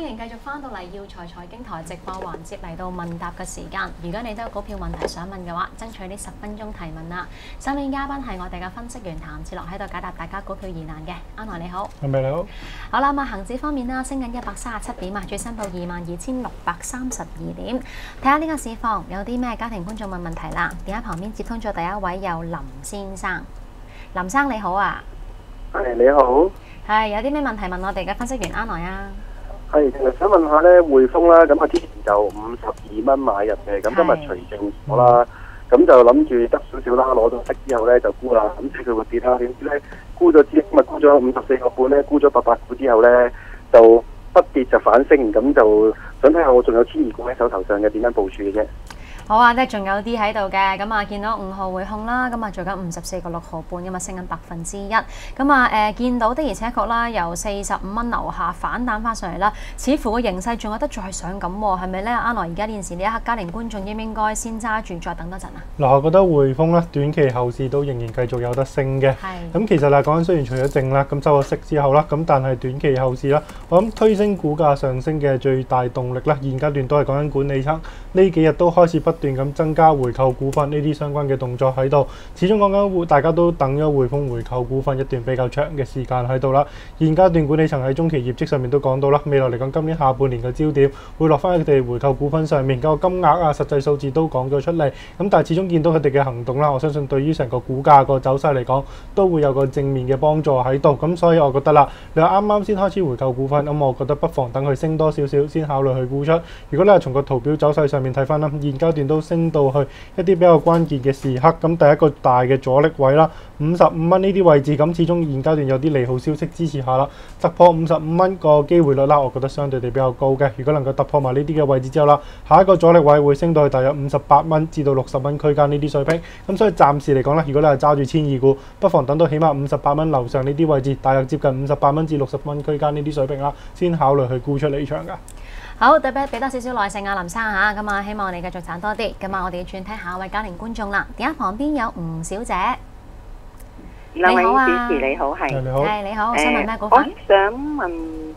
迎繼續翻到嚟耀才財經台直播環節，嚟到問答嘅時間。如果你都有股票問題想問嘅話，爭取呢10分鐘提問啦。上面嘉賓係我哋嘅分析員譚志樂喺度解答大家股票疑難嘅。安來你好， 係咪你好？ 好啦，咁啊恆指方面啦，升緊137點啊，最新報22,632點。睇下呢個市況有啲咩家庭觀眾問問題啦。電話旁邊接通咗第一位有林先生，林生你好啊。 係你好。 係有啲咩問題問我哋嘅分析員安來啊？ 係，想問下咧匯豐啦，咁之前就52蚊買入嘅，咁今日除淨咗啦，咁就諗住得少少啦，攞咗息之後咧就沽啦，咁知佢會跌啦，點知咧沽咗今日沽咗54個半咧，沽咗800股之後咧就不跌就反升，咁就想睇下我仲有千二股喺手頭上嘅點樣部署嘅啫。 好啊，即係仲有啲喺度嘅，咁啊見到5號匯控啦，咁啊做緊54.6毫半，咁啊升緊1%，咁啊見到的而且確啦，由45蚊樓下反彈翻上嚟啦，似乎個形勢仲有得再上咁喎，係咪咧？阿來而家現時呢一刻家庭觀眾應唔應該先揸住再等多陣啊？ 嗱，我覺得匯豐咧短期後市都仍然繼續有得升嘅。係。咁其實嚟講，雖然除咗淨啦，咁收咗息之後啦，咁但係短期後市啦，我諗推升股價上升嘅最大動力啦，現階段都係講緊管理層呢幾日都開始不斷咁增加回購股份呢啲相關嘅動作喺度，始終講緊大家都等咗匯豐回購股份一段比較長嘅時間喺度啦。現階段管理層喺中期業績上面都講到啦，未來嚟講今年下半年嘅焦點會落翻佢哋回購股份上面，個金額啊實際數字都講咗出嚟。咁但係始終見到佢哋嘅行動啦，我相信對於成個股價個走勢嚟講都會有個正面嘅幫助喺度。咁所以我覺得啦，你話啱啱先開始回購股份，咁我覺得不妨等佢升多少少先考慮去沽出。如果你係從個圖表走勢上面睇翻啦，現階段都升到去一啲比較關鍵嘅時刻，咁第一個大嘅阻力位啦，55蚊呢啲位置，咁始終現階段有啲利好消息支持下啦，突破55蚊個機會率啦，我覺得相對地比較高嘅。如果能夠突破埋呢啲嘅位置之後啦，下一個阻力位會升到去大約58蚊至到60蚊區間呢啲水平。咁所以暫時嚟講咧，如果你係揸住千二股，不妨等到起碼58蚊樓上呢啲位置，大約接近58蚊至60蚊區間呢啲水平啦，先考慮去沽出離場㗎。 好，對俾多少少耐性啊，林生嚇，咁啊希望你繼續賺多啲，咁啊我哋要轉睇下一位家庭觀眾啦。電話旁邊有吳小姐， 你好啊，主持你好，係你好， 係你好，我想問咩股份？ 我想問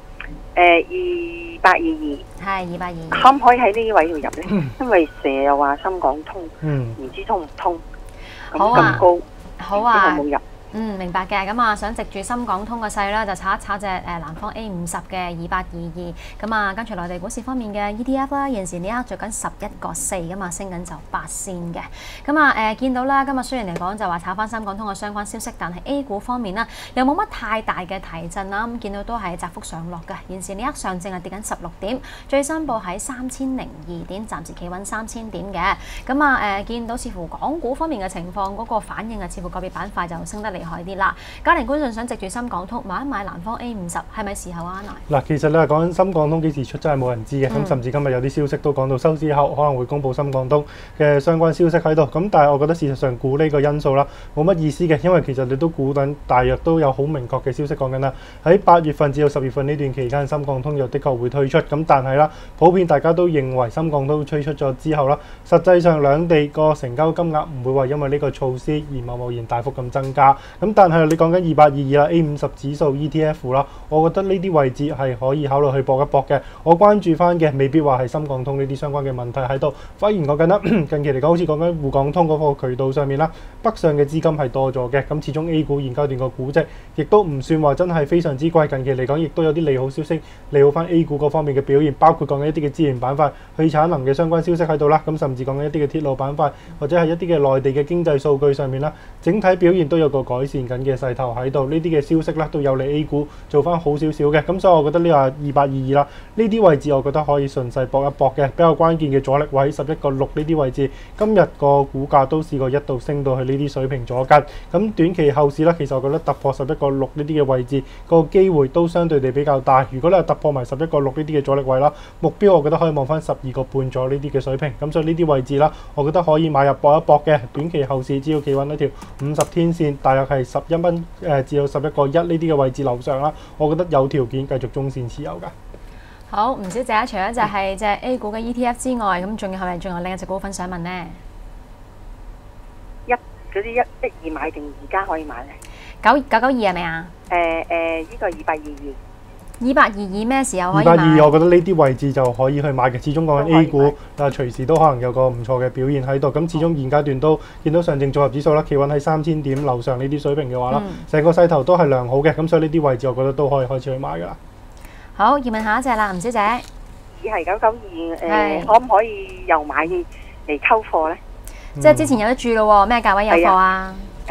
2822， 係282， 可唔可以喺呢啲位度入咧？因為成日又話深港通，唔知通唔通？ 好啊， 咁高， 好啊， 有冇入？ 明白嘅，咁啊想藉住深港通個勢啦，就炒一炒隻南方 A50嘅2822，咁啊跟住內地股市方面嘅 ETF 啦，現時呢刻做緊11.4咁啊，升緊就8仙嘅，咁啊見到啦，今日雖然嚟講就話炒翻深港通嘅相關消息，但係 A 股方面呢又冇乜太大嘅提振啦，咁見到都係窄幅上落嘅，現時呢刻上證係跌緊16點，最新報喺3002點，暫時企穩3000點嘅，咁啊見到似乎港股方面嘅情況嗰個反應啊，似乎個別板塊就升得厲害啲啦。家庭觀眾想藉住深港通買一買南方 A50，係咪時候啊？ 嗱，其實你係講緊深港通幾時出，真係冇人知嘅。咁甚至今日有啲消息都講到收市後可能會公布深港通嘅相關消息喺度。咁但係我覺得事實上估呢個因素啦，冇乜意思嘅，因為其實你都估緊大約都有好明確嘅消息講緊啦。喺8月份至到10月份呢段期間，深港通又的確會推出。咁但係啦，普遍大家都認為深港通推出咗之後啦，實際上兩地個成交金額唔會話因為呢個措施而貿然大幅咁增加。咁但係你講緊2822啦 A50 指數 ETF 啦，我覺得呢啲位置係可以考慮去搏一搏嘅。我關注翻嘅未必話係深港通呢啲相關嘅問題喺度，反而講緊啦近期嚟講好似講緊滬港通嗰個渠道上面啦，北上嘅資金係多咗嘅。咁始終 A 股現階段個估值亦都唔算話真係非常之貴，近期嚟講亦都有啲利好消息利好翻 A 股嗰方面嘅表現，包括講緊一啲嘅資源板塊、去產能嘅相關消息喺度啦。咁甚至講緊一啲嘅鐵路板塊或者係一啲嘅內地嘅經濟數據上面啦，整體表現都有個改善緊嘅勢頭喺度，呢啲嘅消息咧都有利 A 股做翻好少少嘅，咁所以我覺得呢個2822啦，呢啲位置我覺得可以順勢搏一搏嘅，比較關鍵嘅阻力位11.6呢啲位置，今日個股價都試過一度升到去呢啲水平阻緊，咁短期後市咧，其實我覺得突破11.6呢啲嘅位置個機會都相對地比較大。如果你係突破埋11.6呢啲嘅阻力位啦，目標我覺得可以望翻12.5左右呢啲嘅水平，咁所以呢啲位置啦，我覺得可以買入搏一搏嘅。短期後市只要企穩一條50天線，大約係11蚊至到11.1呢啲嘅位置樓上啦，我覺得有條件繼續中線持有㗎。 好，吳小姐，除咗就係隻 A 股嘅 ETF 之外，咁仲有係咪仲有另一隻股份想問呢？ 嗰啲112買定而家可以買咧？ 992係咪啊？ 呢個2822。 222咩時候可以 222， 買？ 我覺得呢啲位置就可以去買嘅。始終講緊 A 股，但係隨時都可能有個唔錯嘅表現喺度。咁始終現階段都見到上證綜合指數啦，企穩喺3000點樓上呢啲水平嘅話啦，成個勢頭都係良好嘅。咁所以呢啲位置我覺得都可以開始去買㗎啦。 好，要問下一隻啦，吳小姐。 係992，可唔可以又買嚟溝貨咧？ 即係之前有得住咯喎，咩價位有貨啊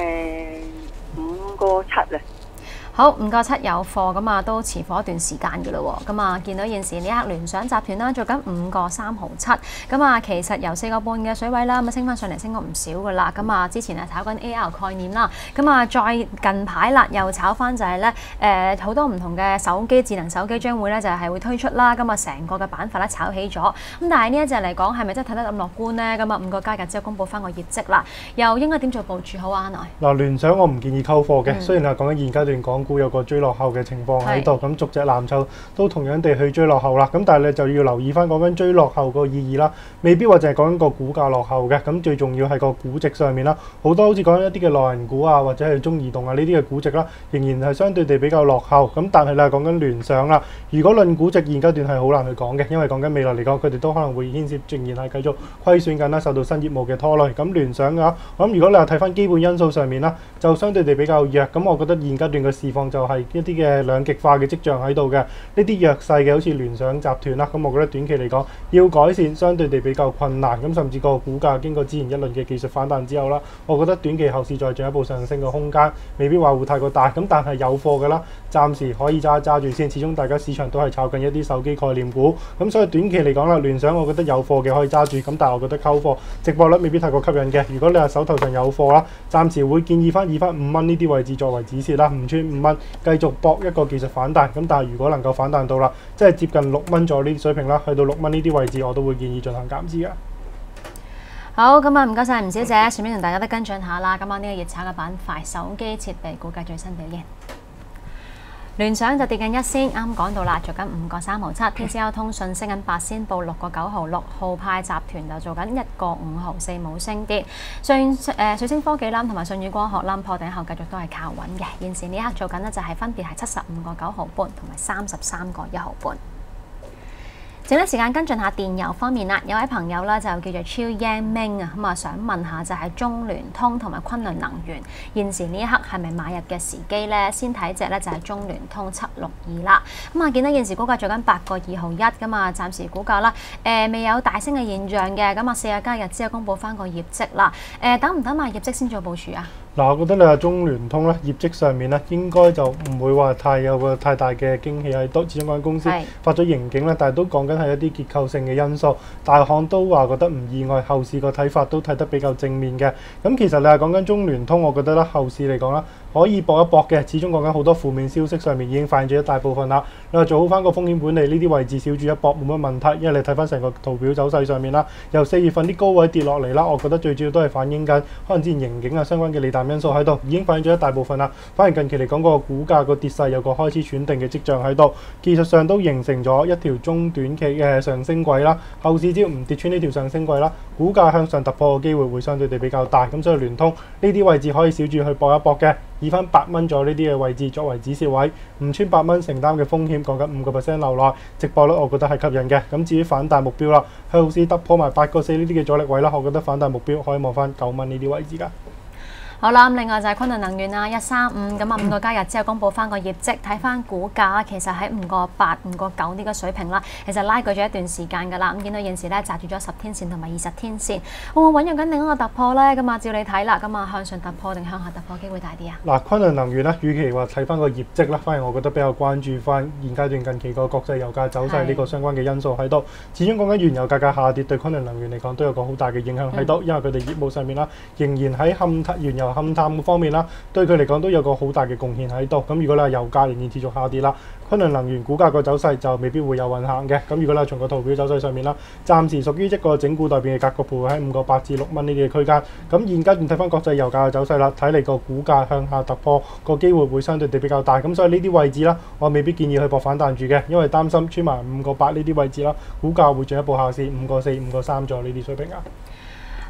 ？5個7啊。 好，5個7有貨，咁啊都持貨一段時間嘅咯喎，咁啊見到現時呢一刻聯想集團啦做緊5個3毫7，咁啊其實由4個半嘅水位啦，咁啊升翻上嚟升咗唔少噶啦，咁啊之前係炒緊 AR 概念啦，咁啊再近排啦又炒翻就係咧好多唔同嘅手機智能手機將會咧就係會推出啦，咁啊成個嘅板塊咧炒起咗，咁但係呢一隻嚟講係咪真係睇得咁樂觀咧？咁啊5個交易日之後公佈翻個業績啦，又應該點做部署好啊？ 嗱，聯想我唔建議溝貨嘅，雖然係講緊現階段港股有個追落後嘅情況喺度，咁逐隻藍籌都同樣地去追落後啦。咁但係你就要留意翻講緊追落後個意義啦，未必話淨係講緊個股價落後嘅。咁最重要係個估值上面啦，好多好似講緊一啲嘅內銀股啊，或者係中移動啊呢啲嘅估值啦，仍然係相對地比較落後。咁但係你係講緊聯想啦，如果論估值現階段係好難去講嘅，因為講緊未來嚟講，佢哋都可能會牽涉仍然係繼續虧損緊啦，受到新業務嘅拖累。咁聯想嘅話，我諗如果你話睇翻基本因素上面啦，就相對地比較弱。咁我覺得現階段嘅市況就係一啲嘅兩極化嘅跡象喺度嘅，呢啲弱勢嘅好似聯想集團啦，咁我覺得短期嚟講要改善相對地比較困難，咁甚至個股價經過之前一輪嘅技術反彈之後啦，我覺得短期後市再進一步上升嘅空間未必話會太過大，咁但係有貨嘅啦，暫時可以揸住先，始終大家市場都係炒緊一啲手機概念股，咁所以短期嚟講啦，聯想我覺得有貨嘅可以揸住，咁但係我覺得溝貨值博率未必太過吸引嘅。如果你係手頭上有貨啦，暫時會建議翻以翻5蚊呢啲位置作為止蝕啦，唔穿5蚊，繼續搏一個技術反彈。咁但係如果能夠反彈到啦，即係接近6蚊左右呢啲水平啦，去到6蚊呢啲位置，我都會建議進行減資嘅。 好，咁啊唔該晒吳小姐，順便同大家都跟進下啦。今晚呢個熱炒嘅板塊，手機設備股價最新表現。聯想就跌緊1仙，啱講到啦，做緊5個3毫7。TCL 通訊升緊8仙，報6個9毫6。浩派集團就做緊1個5毫4，冇升跌。瑞星科技啦，同埋舜宇光學啦，破頂後繼續都係靠穩嘅。現時呢刻做緊呢，就係分別係75個9毫半，同埋33個1毫半。剩低時間跟進下電郵方面啦，有位朋友咧就叫做 Chiu Yang Ming 啊，咁啊想問下就係中聯通同埋昆侖能源現時呢一刻係咪買入嘅時機咧？先睇隻咧就係中聯通762啦，咁啊見到現時股價做緊8個2毫1咁啊，暫時股價啦未有大升嘅現象嘅，咁啊4個交易日之後公佈翻個業績啦，等唔等埋業績先做部署啊？嗱， 我覺得你話中聯通咧業績上面咧應該就唔會話有個太大嘅驚喜喺度，始終間公司發咗盈警啦，但係都講緊係一啲結構性嘅因素，大行都話覺得唔意外，後市個睇法都睇得比較正面嘅。咁其實你係講緊中聯通，我覺得咧後市嚟講啦，可以搏一搏嘅，始終講緊好多負面消息上面已經反映咗一大部分啦。你話做好翻個風險管理呢啲位置，小注一搏冇乜問題，因為你睇翻成個圖表走勢上面啦，由4月份啲高位跌落嚟啦，我覺得最主要都係反映緊可能之前盈警啊相關嘅利淡因素喺度，已經反映咗一大部分啦。反而近期嚟講個股價個跌勢有個開始喘定嘅跡象喺度，技術上都形成咗一條中短期嘅上升軌啦。後市只要唔跌穿呢條上升軌啦，股價向上突破嘅機會會相對地比較大。咁所以聯通呢啲位置可以小注去搏一搏嘅，以翻8蚊左右呢啲嘅位置作為止蝕位，唔穿8蚊承擔嘅風險，講緊5% 流內，值博率我覺得係吸引嘅。咁至於反彈目標啦，後市突破埋8個4呢啲嘅阻力位啦，我覺得反彈目標可以望翻9蚊呢啲位置㗎。 好啦，咁另外就係昆侖能源啊，135咁啊5個交易日之後公佈翻個業績，睇翻股價其實喺5個8、5個9呢個水平啦，其實拉鋸咗一段時間㗎啦。咁見到現時咧擲住咗10天線同埋20天線，會唔會醞釀緊另一個突破咧？咁啊照你睇啦，咁啊向上突破定向下突破機會大啲啊？ 嗱，昆侖能源咧，與其話睇翻個業績啦，反而我覺得比較關注翻現階段近期個國際油價走勢呢個相關嘅因素喺度。始終講緊原油價格下跌對昆侖能源嚟講都有個好大嘅影響喺度，因為佢哋業務上面啦，仍然喺原油勘探方面啦，對佢嚟講都有個好大嘅貢獻喺度。咁如果你話油價仍然持續下跌啦，昆侖能源股價個走勢就未必會有運行嘅。咁如果你從個圖表走勢上面啦，暫時屬於一個整固待變嘅格局，徘徊喺5個8至6蚊呢啲嘅區間。咁現階段睇翻國際油價嘅走勢啦，睇嚟個股價向下突破個機會會相對地比較大。咁所以呢啲位置啦，我未必建議去搏反彈住嘅，因為擔心穿埋5個8呢啲位置啦，股價會進一步下試5個4、5個3左右呢啲水平啊。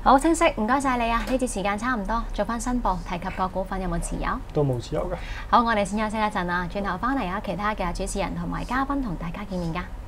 好清晰，唔該晒你啊！呢節時間差唔多，做翻申報，提及個股份有冇持有？ 都冇持有嘅。 好，我哋先休息一陣啦，轉頭翻嚟有其他嘅主持人同埋嘉賓同大家見面㗎。